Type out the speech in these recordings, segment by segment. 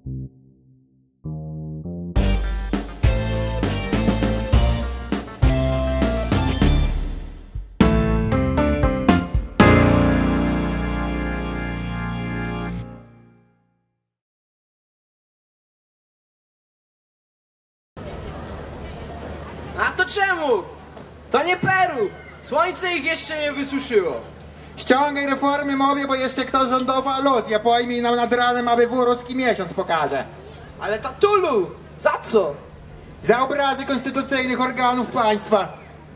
A to czemu? To nie Peru! Słońce ich jeszcze nie wysuszyło. Ściągaj reformy, mówię, bo jeszcze ktoś rządowy aluzję pojmie i nam nad ranem ABW ruski miesiąc pokaże. Ale tatulu! Za co? Za obrazy konstytucyjnych organów państwa.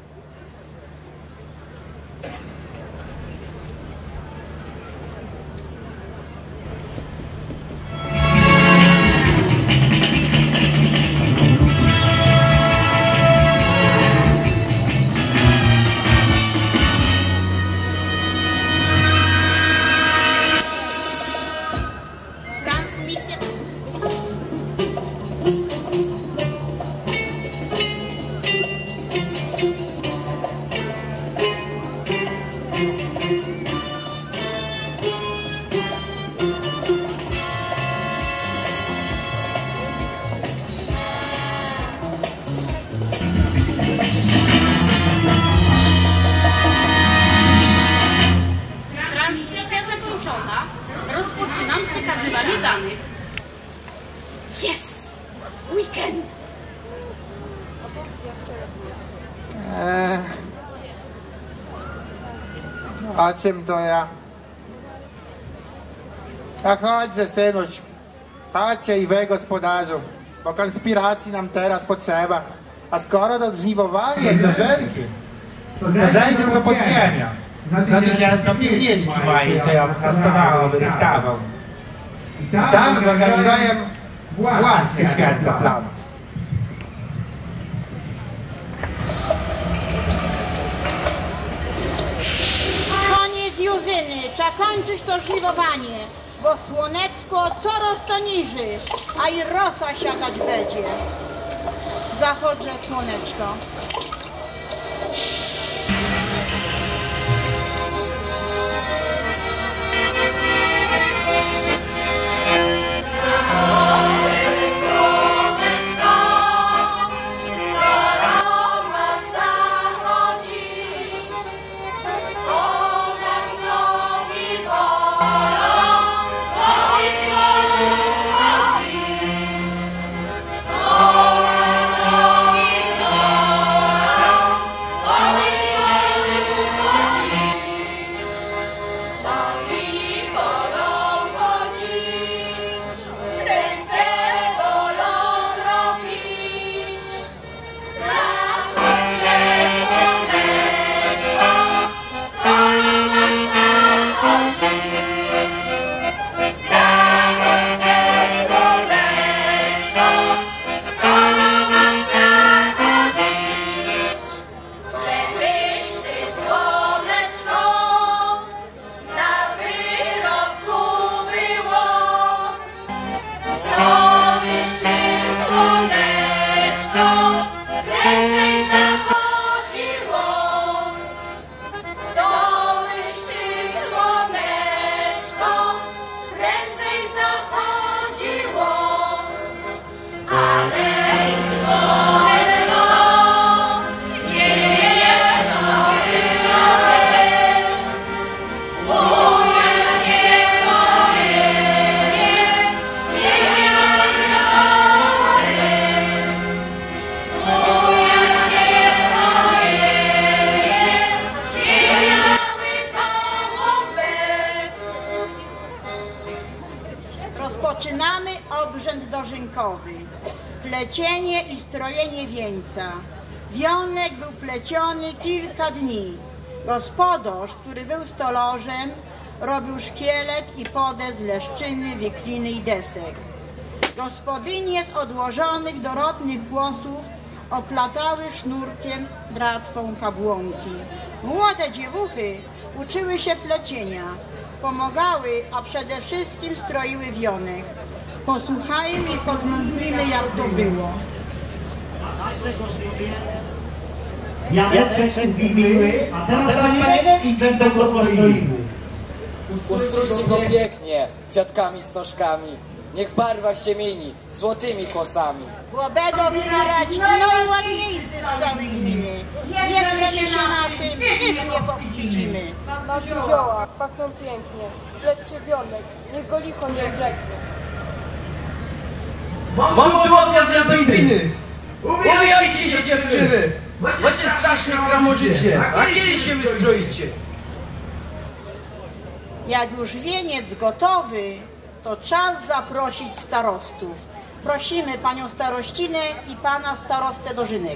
Rozpoczynam przekazywanie danych. Yes! Weekend! O czym to ja? A chodźże, synuś. Chodźcie i wy, gospodarzu, bo konspiracji nam teraz potrzeba. A skoro do żniwowania do żelki, to zejdziemy do podziemia. Znaczy się do piwniczki mojej, co ja zastanowałem, wyrychtawał. I tam zorganizuję własny świat do planów. Koniec Juzyny, trzeba kończyć to żniwowanie, bo słonecko coraz to niży, a i rosa siadać będzie. Zachodże słoneczko. Rozpoczynamy obrzęd dożynkowy, plecienie i strojenie wieńca. Wionek był pleciony kilka dni. Gospodarz, który był stolarzem, robił szkielet i podę z leszczyny, wiekliny i desek. Gospodynie z odłożonych dorodnych włosów oplatały sznurkiem dratwą kabłonki. Młode dziewuchy uczyły się plecienia, pomagały, a przede wszystkim stroiły wionek. Posłuchajmy i podglądnijmy, jak to było. Janeczek biły, a teraz panieneczki będą go postroiły. Ustrójcie go pięknie, kwiatkami, stożkami. niech w barwach się mieni złotymi kłosami. Bo będą wybierać najładniejszy z całej gminy. Nie grzemy się naszym, niż nie powstydzimy. Mam tu zioła, pachną pięknie, wplećcie wionek, niech go licho nie urzeknie. Mam tu odjazd z Jazębiny. Uwijajcie się, dziewczyny, macie strasznie kramożycie, a kiedy się wystroicie? Jak już wieniec gotowy, to czas zaprosić starostów. Prosimy panią starościnę i pana starostę Dożynek.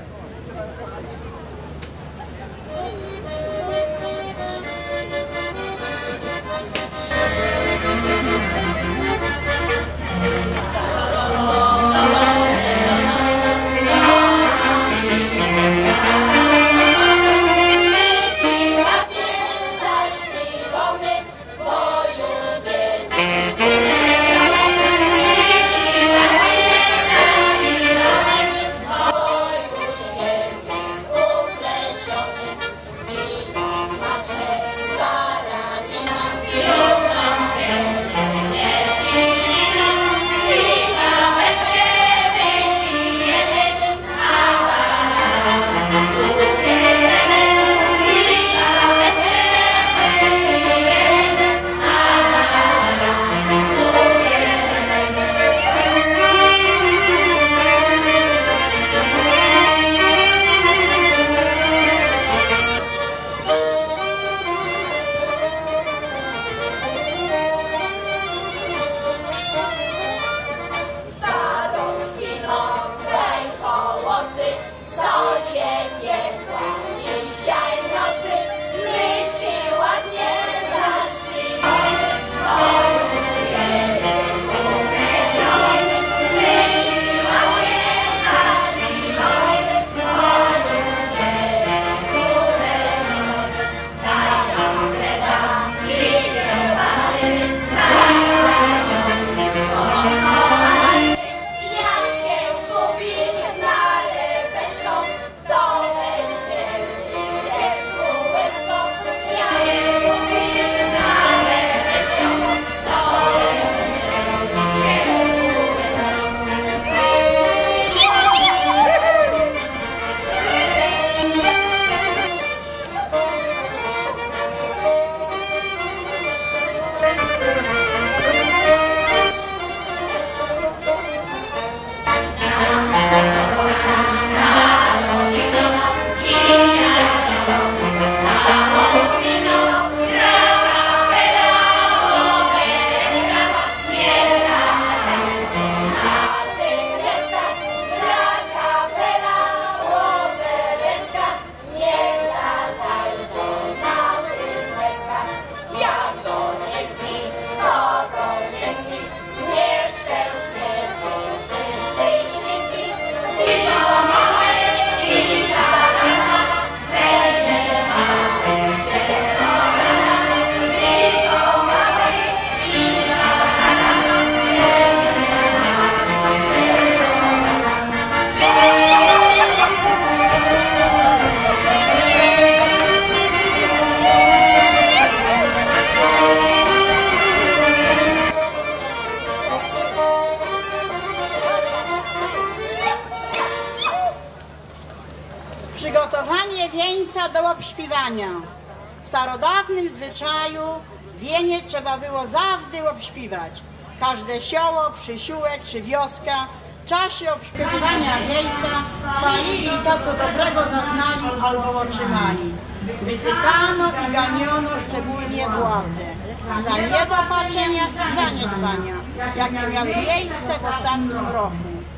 Przygotowanie wieńca do obśpiewania. W starodawnym zwyczaju wieniec trzeba było zawsze obśpiewać. Każde sioło, przysiółek czy wioska w czasie obśpiewywania wieńca chwalili to, co dobrego zaznali albo otrzymali. Wytykano i ganiono szczególnie władze za niedopatrzenia i zaniedbania, jakie miały miejsce w ostatnim roku.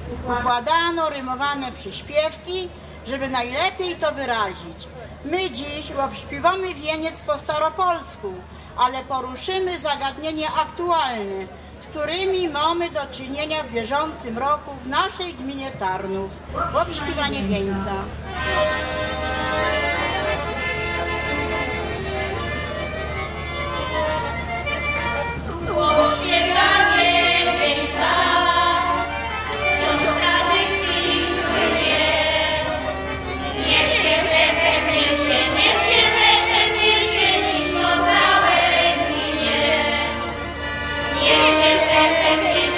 Układano rymowane przyśpiewki, żeby najlepiej to wyrazić. My dziś obśpiewamy wieniec po staropolsku, ale poruszymy zagadnienia aktualne, z którymi mamy do czynienia w bieżącym roku w naszej gminie Tarnów. Obśpiewanie wieńca. Nie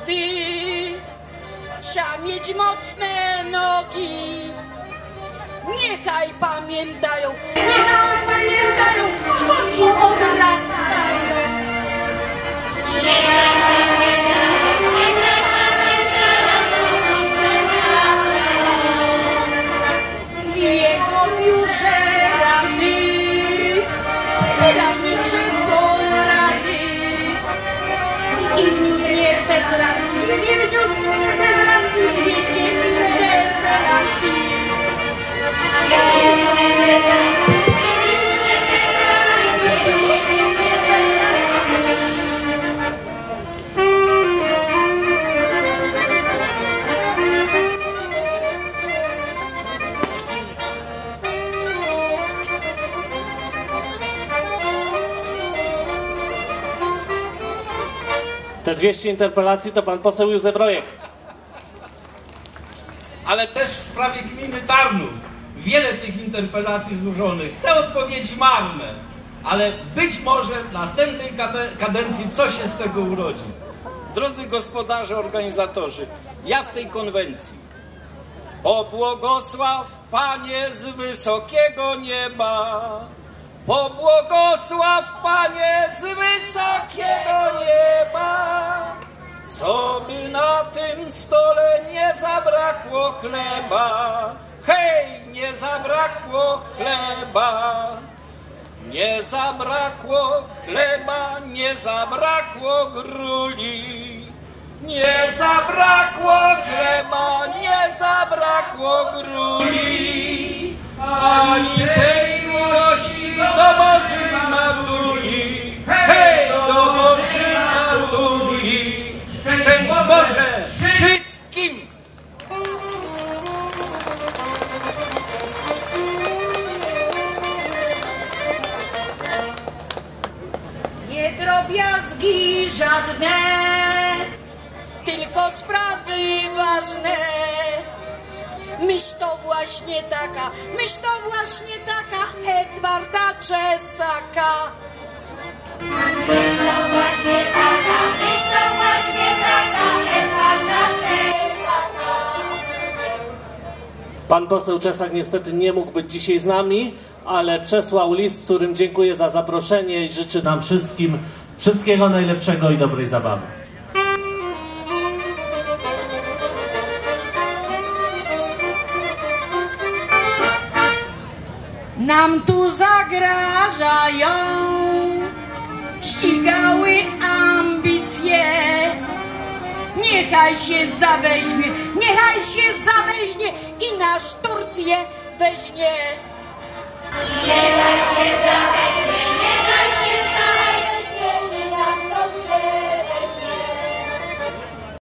rady. Trzeba mieć mocne nogi. Niechaj pamiętają, skąd im odrastają. W jego biurze rady, prawnicze porady. I wniósł nie bez racji, 200 interpelacji. Te 200 interpelacji to pan poseł Józef Rojek. Ale też w sprawie gminy Tarnów. Wiele tych interpelacji złożonych. Te odpowiedzi marne. Ale być może w następnej kadencji coś się z tego urodzi. Drodzy gospodarze, organizatorzy, ja w tej konwencji pobłogosław Panie z wysokiego nieba. Pobłogosław Panie z wysokiego nieba, co by na tym stole nie zabrakło chleba. Hej, nie zabrakło chleba, nie zabrakło chleba, nie zabrakło gruli. Nie zabrakło chleba, nie zabrakło gruli, ani tej miłości do Bożej Matuli. Hej, do Bożej Matuli, szczęść Boże wszystkim! Nie drobiazgi żadne, tylko sprawy ważne. Myśl to właśnie taka Edwarda Czesaka. Myśl to właśnie taka Edwarda Czesaka. Pan poseł Czesak niestety nie mógł być dzisiaj z nami, ale przesłał list, w którym dziękuję za zaproszenie i życzy nam wszystkim wszystkiego najlepszego i dobrej zabawy. Nam tu zagrażają ścigały ambicje. Niechaj się zaweźmie i nasz Turcję weźmie. Niechaj się zaweźmie.